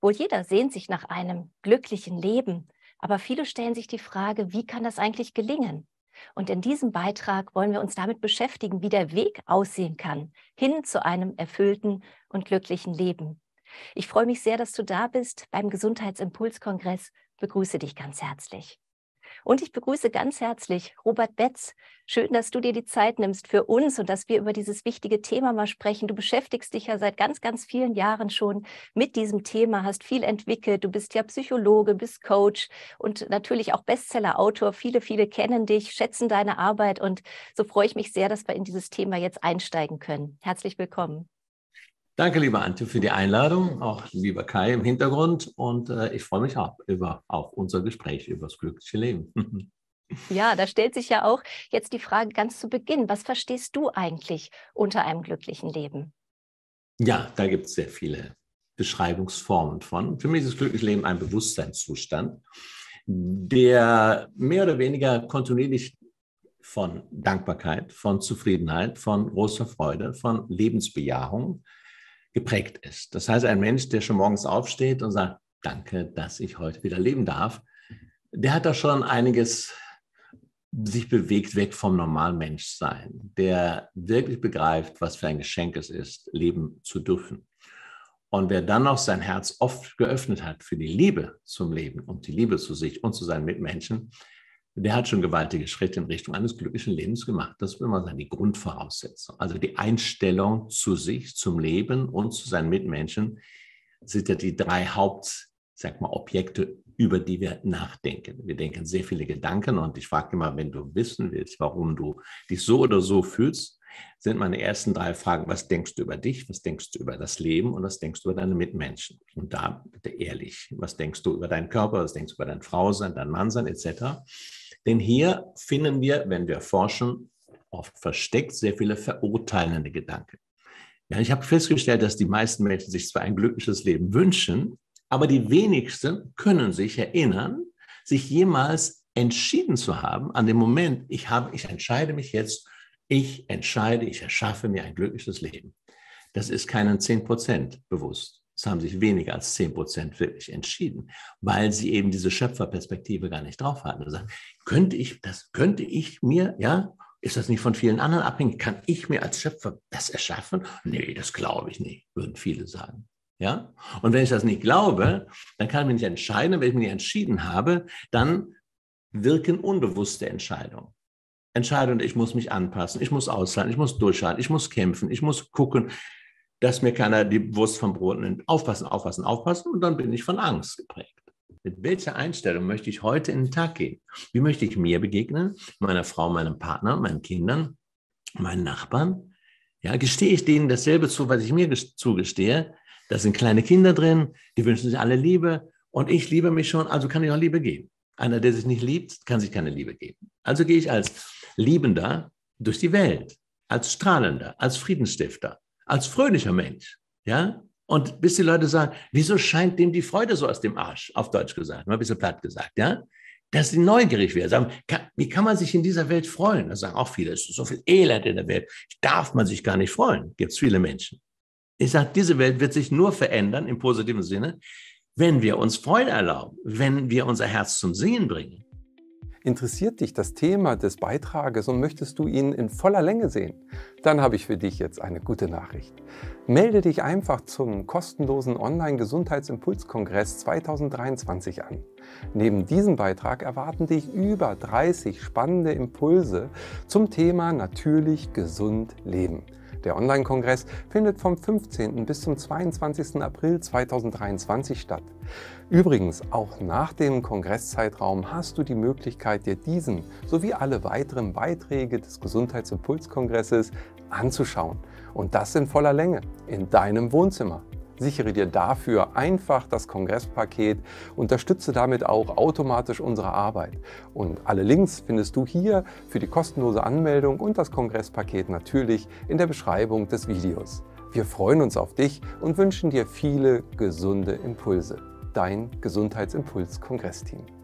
Wohl jeder sehnt sich nach einem glücklichen Leben, aber viele stellen sich die Frage, wie kann das eigentlich gelingen? Und in diesem Beitrag wollen wir uns damit beschäftigen, wie der Weg aussehen kann, hin zu einem erfüllten und glücklichen Leben. Ich freue mich sehr, dass du da bist beim Gesundheitsimpulskongress. Begrüße dich ganz herzlich. Und ich begrüße ganz herzlich Robert Betz. Schön, dass du dir die Zeit nimmst für uns und dass wir über dieses wichtige Thema mal sprechen. Du beschäftigst dich ja seit ganz, ganz vielen Jahren schon mit diesem Thema, hast viel entwickelt. Du bist ja Psychologe, bist Coach und natürlich auch Bestseller-Autor. Viele, viele kennen dich, schätzen deine Arbeit und so freue ich mich sehr, dass wir in dieses Thema jetzt einsteigen können. Herzlich willkommen. Danke, liebe Antje, für die Einladung, auch lieber Kai im Hintergrund. Und ich freue mich auch auf unser Gespräch über das glückliche Leben. Ja, da stellt sich ja auch jetzt die Frage ganz zu Beginn, was verstehst du eigentlich unter einem glücklichen Leben? Ja, da gibt es sehr viele Beschreibungsformen von. Für mich ist das glückliche Leben ein Bewusstseinszustand, der mehr oder weniger kontinuierlich von Dankbarkeit, von Zufriedenheit, von großer Freude, von Lebensbejahung geprägt ist. Das heißt, ein Mensch, der schon morgens aufsteht und sagt, danke, dass ich heute wieder leben darf, der hat da schon einiges sich bewegt weg vom normalen Menschsein, der wirklich begreift, was für ein Geschenk es ist, leben zu dürfen. Und wer dann noch sein Herz oft geöffnet hat für die Liebe zum Leben und die Liebe zu sich und zu seinen Mitmenschen, der hat schon gewaltige Schritte in Richtung eines glücklichen Lebens gemacht. Das will man sagen, die Grundvoraussetzung. Also die Einstellung zu sich, zum Leben und zu seinen Mitmenschen sind ja die drei Objekte, über die wir nachdenken. Wir denken sehr viele Gedanken und ich frage immer, wenn du wissen willst, warum du dich so oder so fühlst, sind meine ersten drei Fragen, was denkst du über dich, was denkst du über das Leben und was denkst du über deine Mitmenschen? Und da bitte ehrlich, was denkst du über deinen Körper, was denkst du über dein Frausein, dein Mannsein etc.? Denn hier finden wir, wenn wir forschen, oft versteckt sehr viele verurteilende Gedanken. Ja, ich habe festgestellt, dass die meisten Menschen sich zwar ein glückliches Leben wünschen, aber die wenigsten können sich erinnern, sich jemals entschieden zu haben, an dem Moment, ich entscheide mich jetzt, ich erschaffe mir ein glückliches Leben. Das ist keinen 10% bewusst. Es haben sich weniger als 10% wirklich entschieden, weil sie eben diese Schöpferperspektive gar nicht drauf hatten. Also, könnte ich mir, ja, ist das nicht von vielen anderen abhängig? Kann ich mir als Schöpfer das erschaffen? Nee, das glaube ich nicht, würden viele sagen. Ja? Und wenn ich das nicht glaube, dann kann ich mich nicht entscheiden. Wenn ich mich nicht entschieden habe, dann wirken unbewusste Entscheidungen. Entscheidung, ich muss mich anpassen, ich muss aushalten, ich muss durchhalten, ich muss kämpfen, ich muss gucken, dass mir keiner die Wurst vom Brot nimmt. Aufpassen, aufpassen, aufpassen und dann bin ich von Angst geprägt. Mit welcher Einstellung möchte ich heute in den Tag gehen? Wie möchte ich mir begegnen? Meiner Frau, meinem Partner, meinen Kindern, meinen Nachbarn? Ja, gestehe ich denen dasselbe zu, was ich mir zugestehe? Da sind kleine Kinder drin, die wünschen sich alle Liebe und ich liebe mich schon, also kann ich auch Liebe geben. Einer, der sich nicht liebt, kann sich keine Liebe geben. Also gehe ich als Liebender durch die Welt, als Strahlender, als Friedensstifter, als fröhlicher Mensch. Ja? Und bis die Leute sagen, wieso scheint dem die Freude so aus dem Arsch, auf Deutsch gesagt, mal ein bisschen platt gesagt, ja? Dass sie neugierig werden. Sagen, wie kann man sich in dieser Welt freuen? Da sagen auch viele, es ist so viel Elend in der Welt, darf man sich gar nicht freuen. Gibt es viele Menschen. Ich sage, diese Welt wird sich nur verändern, im positiven Sinne, wenn wir uns Freude erlauben, wenn wir unser Herz zum Singen bringen. Interessiert dich das Thema des Beitrages und möchtest du ihn in voller Länge sehen? Dann habe ich für dich jetzt eine gute Nachricht. Melde dich einfach zum kostenlosen Online-Gesundheitsimpulskongress 2023 an. Neben diesem Beitrag erwarten dich über 30 spannende Impulse zum Thema natürlich gesund leben. Der Online-Kongress findet vom 15. bis zum 22. April 2023 statt. Übrigens, auch nach dem Kongresszeitraum hast du die Möglichkeit, dir diesen sowie alle weiteren Beiträge des Gesundheitsimpulskongresses anzuschauen. Und das in voller Länge, in deinem Wohnzimmer. Sichere dir dafür einfach das Kongresspaket, unterstütze damit auch automatisch unsere Arbeit. Und alle Links findest du hier für die kostenlose Anmeldung und das Kongresspaket natürlich in der Beschreibung des Videos. Wir freuen uns auf dich und wünschen dir viele gesunde Impulse. Dein Gesundheitsimpuls-Kongressteam.